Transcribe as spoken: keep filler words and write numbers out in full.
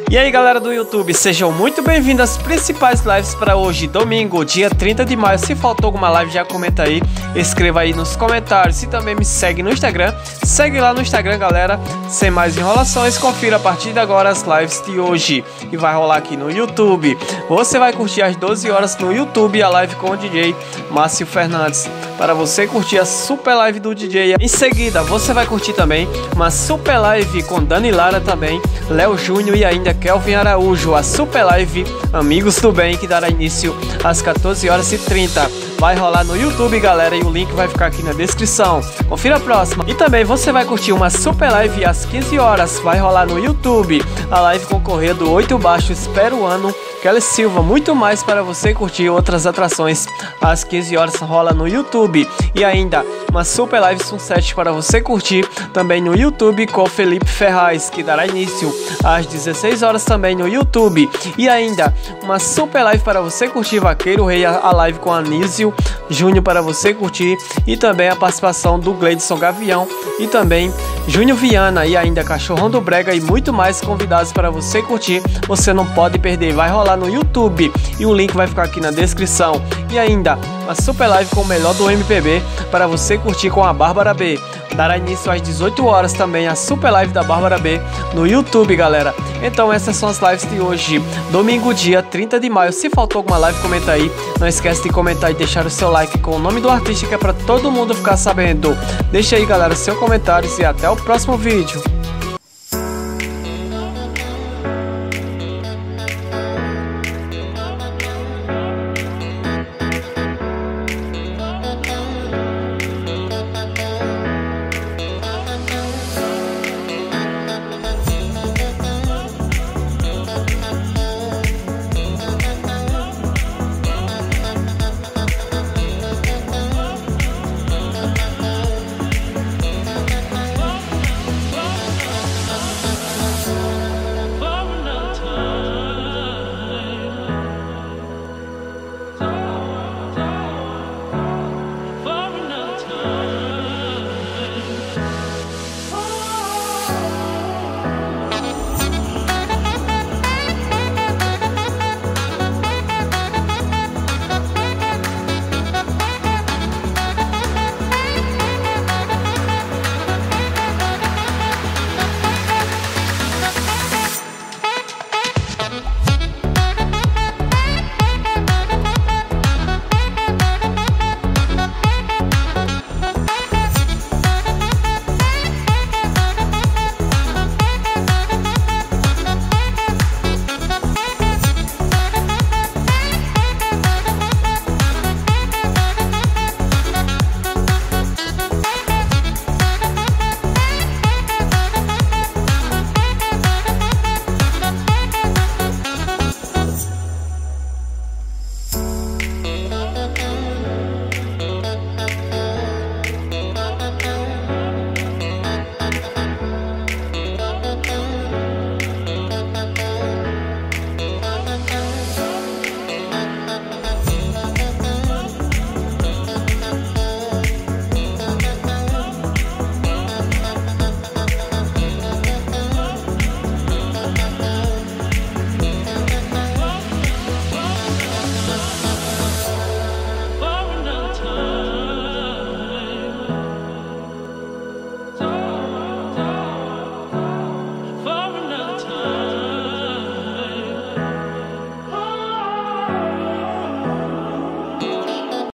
E aí galera do YouTube, sejam muito bem-vindos às principais lives para hoje, domingo, dia trinta de maio. Se faltou alguma live, já comenta aí, escreva aí nos comentários. E também me segue no Instagram, segue lá no Instagram galera. Sem mais enrolações, confira a partir de agora as lives de hoje, que vai rolar aqui no YouTube. Você vai curtir às doze horas no YouTube a live com o D J Márcio Fernandes, para você curtir a super live do D J. Em seguida você vai curtir também uma super live com Dani Lara também, Léo Júnior e ainda Kelvin Araújo, a super live Amigos do Bem, que dará início às quatorze horas e trinta. Vai rolar no YouTube galera, e o link vai ficar aqui na descrição. Confira a próxima. E também você vai curtir uma super live às quinze horas, vai rolar no YouTube a live com o correio do oito baixo peruano Kelly Silva. Muito mais para você curtir outras atrações às quinze horas rola no YouTube. E ainda uma super live sunset para você curtir também no YouTube com Felipe Ferraz, que dará início às dezesseis horas também no YouTube. E ainda uma super live para você curtir Vaqueiro Rei, a live com Anísio Júnior para você curtir, e também a participação do Gleidson Gavião e também Júnior Viana, e ainda Cachorrão do Brega e muito mais convidados para você curtir. Você não pode perder, vai rolar no YouTube e o link vai ficar aqui na descrição. E ainda uma super live com o melhor do M P B para você curtir com a Bárbara B. Dará início às dezoito horas também a super live da Bárbara B no YouTube galera. Então essas são as lives de hoje, domingo dia trinta de maio. Se faltou alguma live, comenta aí. Não esquece de comentar e deixar o seu like com o nome do artista, que é para todo mundo ficar sabendo. Deixa aí galera seu comentário e até o próximo vídeo.